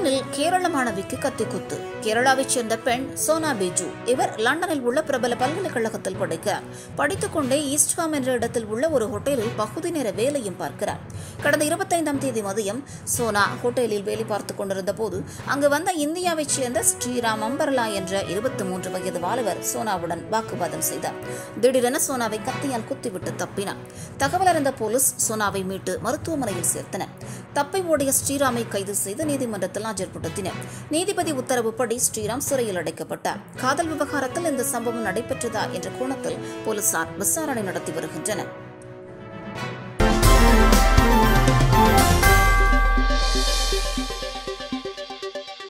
லண்டனில் கேரள மாணவிக்கு கத்திக்குத்து. கேரளாவைச் சேர்ந்த பெண் சோனா பிஜு. இவர் லண்டனில் உள்ள பிரபல பல்கலைக்கழகத்தில் படிக்கிறார். படித்துக் கொண்டே ஈஸ்ட்ஹாம் என்ற இடத்தில் உள்ள ஒரு ஹோட்டலில் பகுதி நேர வேலையும் பார்க்கிறார். கடந்த 25ஆம் தேதி மதியம் சோனா ஹோட்டலில் வேலை பார்த்துக் கொண்டிருந்த போது அங்கு வந்த இந்தியாவைச் சேர்ந்த ஸ்ரீராம் அம்பர்லா என்ற 23 வயது வாலிபர் சோனாவுடன் வாக்குவாதம் செய்தார். திடீரென சோனாவை கத்தியால் குத்திவிட்டு தப்பினார். தகவல் அறிந்த போலீஸ் சோனாவை மீட்டு மருத்துவமனையில் சேர்த்தனர். தப்பி ஓடிய ஸ்ரீராமை கைது செய்து நீதிமன்றத்தில் ஆஜர்படுத்தினர். நீதிபதி உத்தரவுப்படி ஸ்ரீராம் சிறையில் அடைக்கப்பட்டார். காதல் விவகாரத்தில் இந்த சம்பவம் நடைபெற்றதா என்ற கோணத்தில் போலீசார் விசாரணை நடத்தி வருகின்றனர்.